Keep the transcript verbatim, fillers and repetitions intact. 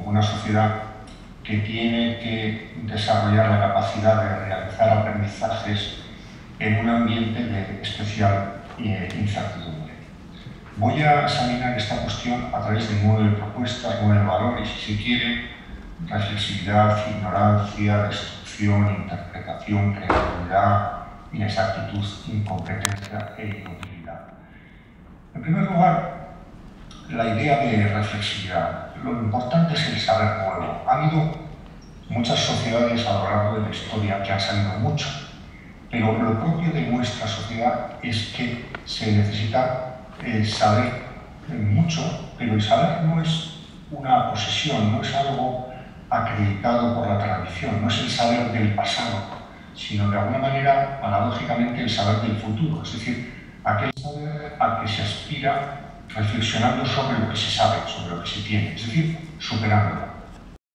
una sociedad que tiene que desarrollar la capacidad de realizar aprendizajes en un ambiente de especial eh, incertidumbre. Voy a examinar esta cuestión a través de nueve propuestas, nueve valores, si se quiere: reflexividad, ignorancia, destrucción, interpretación, creatividad, inexactitud, incompetencia e inutilidad. En primer lugar, la idea de reflexividad. Lo importante es el saber nuevo. Ha habido muchas sociedades a lo largo de la historia que han sabido mucho, pero lo propio de nuestra sociedad es que se necesita eh, saber mucho, pero el saber no es una posesión, no es algo acreditado por la tradición, no es el saber del pasado, sino de alguna manera, paradójicamente, el saber del futuro, es decir, aquel saber al que se aspira reflexionando sobre lo que se sabe, sobre lo que se tiene, es decir, superándolo.